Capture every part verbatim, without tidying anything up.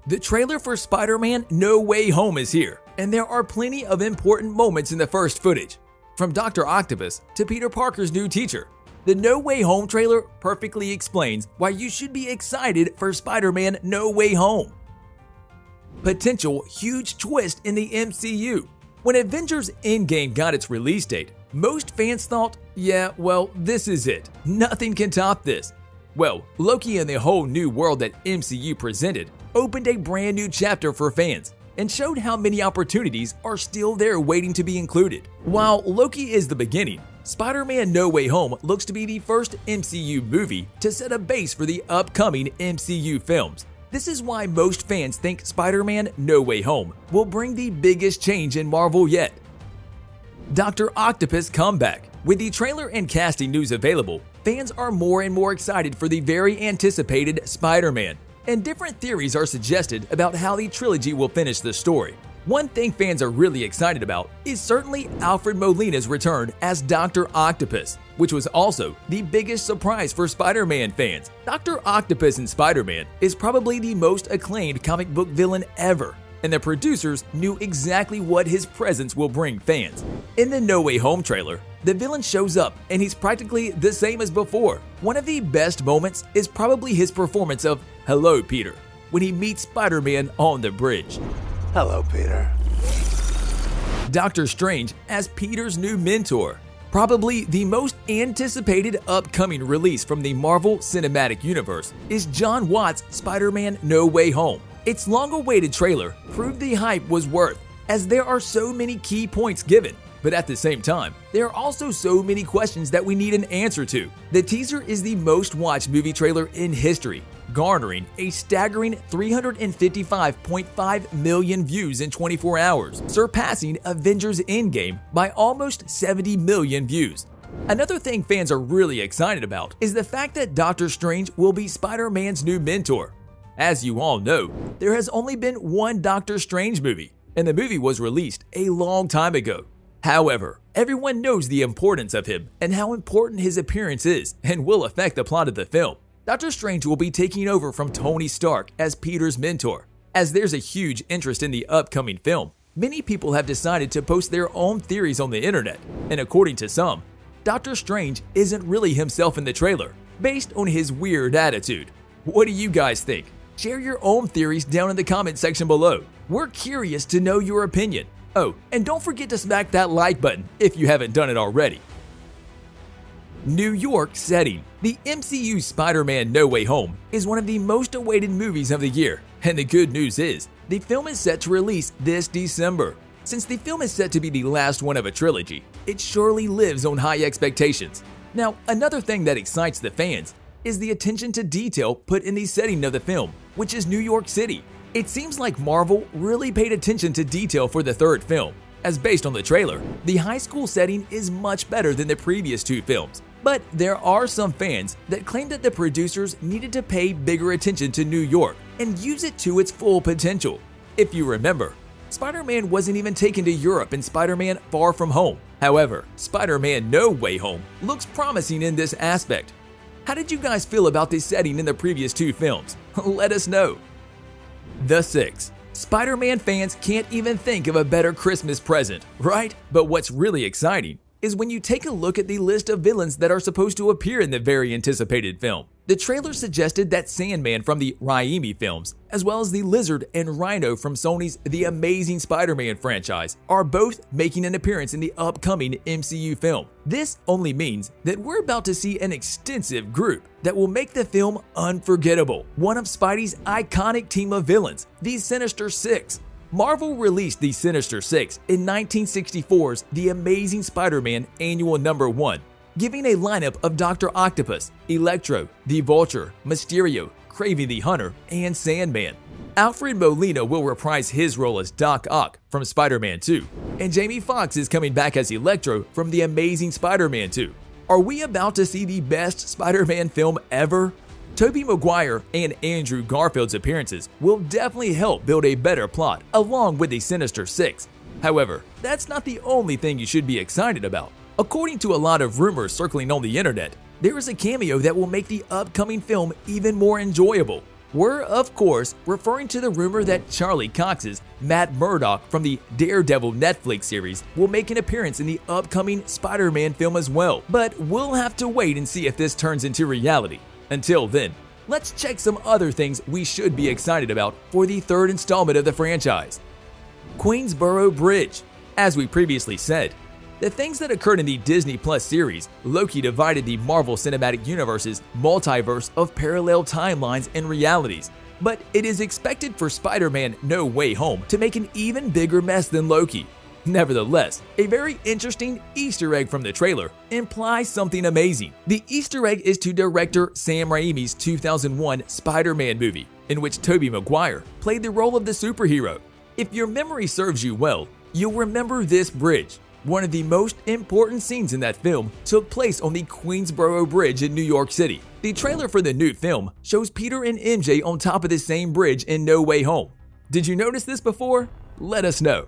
The trailer for Spider-Man No Way Home is here, and there are plenty of important moments in the first footage. From Doctor Octopus to Peter Parker's new teacher, the No Way Home trailer perfectly explains why you should be excited for Spider-Man No Way Home. Potential huge twist in the M C U. When Avengers Endgame got its release date, most fans thought, yeah, well, this is it. Nothing can top this. Well, Loki and the whole new world that M C U presented opened a brand new chapter for fans and showed how many opportunities are still there waiting to be included. While Loki is the beginning, Spider-Man No Way Home looks to be the first M C U movie to set a base for the upcoming M C U films. This is why most fans think Spider-Man No Way Home will bring the biggest change in Marvel yet. Doctor Octopus comeback. With the trailer and casting news available, fans are more and more excited for the very anticipated Spider-Man, and different theories are suggested about how the trilogy will finish the story. One thing fans are really excited about is certainly Alfred Molina's return as Doctor Octopus, which was also the biggest surprise for Spider-Man fans. Doctor Octopus in Spider-Man is probably the most acclaimed comic book villain ever, and the producers knew exactly what his presence will bring fans. In the No Way Home trailer, the villain shows up and he's practically the same as before. One of the best moments is probably his performance of "Hello, Peter" when he meets Spider-Man on the bridge. Hello, Peter. Doctor Strange as Peter's new mentor. Probably the most anticipated upcoming release from the Marvel Cinematic Universe is Jon Watts' Spider-Man No Way Home. Its long-awaited trailer proved the hype was worth, as there are so many key points given. But at the same time, there are also so many questions that we need an answer to. The teaser is the most watched movie trailer in history, garnering a staggering three hundred fifty-five point five million views in twenty-four hours, surpassing Avengers Endgame by almost seventy million views. Another thing fans are really excited about is the fact that Doctor Strange will be Spider-Man's new mentor. As you all know, there has only been one Doctor Strange movie, and the movie was released a long time ago. However, everyone knows the importance of him and how important his appearance is and will affect the plot of the film. Doctor Strange will be taking over from Tony Stark as Peter's mentor. As there's a huge interest in the upcoming film, many people have decided to post their own theories on the internet, and according to some, Doctor Strange isn't really himself in the trailer, based on his weird attitude. What do you guys think? Share your own theories down in the comment section below. We're curious to know your opinion. Oh, and don't forget to smack that like button if you haven't done it already. New York setting. The M C U Spider-Man No Way Home is one of the most awaited movies of the year, and the good news is, the film is set to release this December. Since the film is set to be the last one of a trilogy, it surely lives on high expectations. Now, another thing that excites the fans is the attention to detail put in the setting of the film, which is New York City. It seems like Marvel really paid attention to detail for the third film, as based on the trailer, the high school setting is much better than the previous two films. But there are some fans that claim that the producers needed to pay bigger attention to New York and use it to its full potential. If you remember, Spider-Man wasn't even taken to Europe in Spider-Man Far From Home. However, Spider-Man No Way Home looks promising in this aspect. How did you guys feel about this setting in the previous two films? Let us know. The Six. Spider-Man fans can't even think of a better Christmas present, right? But what's really exciting is when you take a look at the list of villains that are supposed to appear in the very anticipated film. The trailer suggested that Sandman from the Raimi films, as well as the Lizard and Rhino from Sony's The Amazing Spider-Man franchise, are both making an appearance in the upcoming M C U film. This only means that we're about to see an extensive group that will make the film unforgettable. One of Spidey's iconic team of villains, the Sinister Six. Marvel released the Sinister Six in nineteen sixty-four's The Amazing Spider-Man Annual Number one, giving a lineup of Doctor Octopus, Electro, the Vulture, Mysterio, Kraven the Hunter, and Sandman. Alfred Molina will reprise his role as Doc Ock from Spider-Man two, and Jamie Foxx is coming back as Electro from The Amazing Spider-Man two. Are we about to see the best Spider-Man film ever? Tobey Maguire and Andrew Garfield's appearances will definitely help build a better plot along with the Sinister Six. However, that's not the only thing you should be excited about. According to a lot of rumors circling on the internet, there is a cameo that will make the upcoming film even more enjoyable. We're, of course, referring to the rumor that Charlie Cox's Matt Murdock from the Daredevil Netflix series will make an appearance in the upcoming Spider-Man film as well, but we'll have to wait and see if this turns into reality. Until then, let's check some other things we should be excited about for the third installment of the franchise. Queensboro Bridge. As we previously said, the things that occurred in the Disney Plus series, Loki divided the Marvel Cinematic Universe's multiverse of parallel timelines and realities, but it is expected for Spider-Man No Way Home to make an even bigger mess than Loki. Nevertheless, a very interesting Easter egg from the trailer implies something amazing. The Easter egg is to director Sam Raimi's two thousand one Spider-Man movie, in which Tobey Maguire played the role of the superhero. If your memory serves you well, you'll remember this bridge. One of the most important scenes in that film took place on the Queensboro Bridge in New York City. The trailer for the new film shows Peter and M J on top of the same bridge in No Way Home. Did you notice this before? Let us know.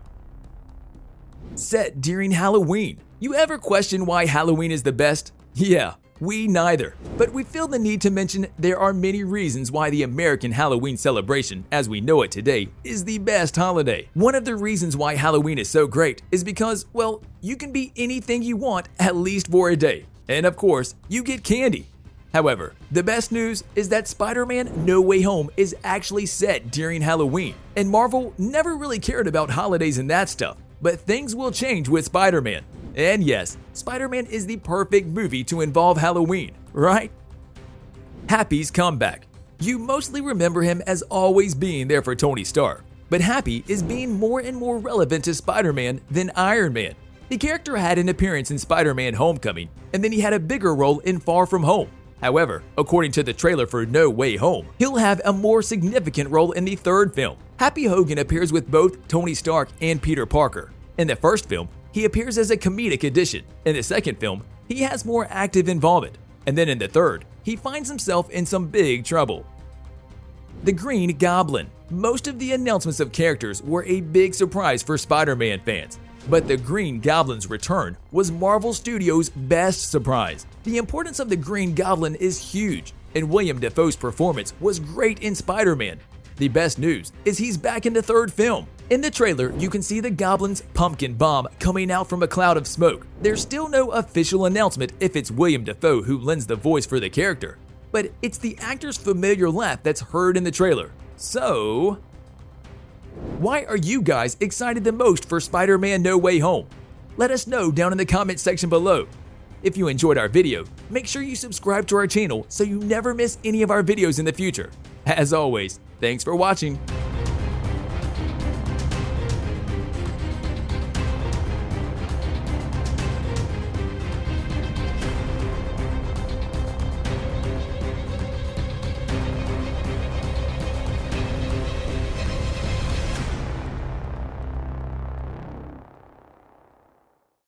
Set during Halloween. You ever question why Halloween is the best? Yeah, we neither. But we feel the need to mention there are many reasons why the American Halloween celebration, as we know it today, is the best holiday. One of the reasons why Halloween is so great is because, well, you can be anything you want at least for a day. And of course, you get candy. However, the best news is that Spider-Man No Way Home is actually set during Halloween. And Marvel never really cared about holidays and that stuff. But things will change with Spider-Man. And yes, Spider-Man is the perfect movie to involve Halloween, right? Happy's comeback. You mostly remember him as always being there for Tony Stark, but Happy is being more and more relevant to Spider-Man than Iron Man. The character had an appearance in Spider-Man Homecoming, and then he had a bigger role in Far From Home. However, according to the trailer for No Way Home, he'll have a more significant role in the third film. Happy Hogan appears with both Tony Stark and Peter Parker. In the first film, he appears as a comedic addition. In the second film, he has more active involvement. And then in the third, he finds himself in some big trouble. The Green Goblin. Most of the announcements of characters were a big surprise for Spider-Man fans. But the Green Goblin's return was Marvel Studios' best surprise. The importance of the Green Goblin is huge, and William Dafoe's performance was great in Spider-Man. The best news is he's back in the third film. In the trailer, you can see the Goblin's pumpkin bomb coming out from a cloud of smoke. There's still no official announcement if it's William Dafoe who lends the voice for the character, but it's the actor's familiar laugh that's heard in the trailer. So, why are you guys excited the most for Spider-Man No Way Home? Let us know down in the comment section below. If you enjoyed our video, make sure you subscribe to our channel so you never miss any of our videos in the future. As always, thanks for watching.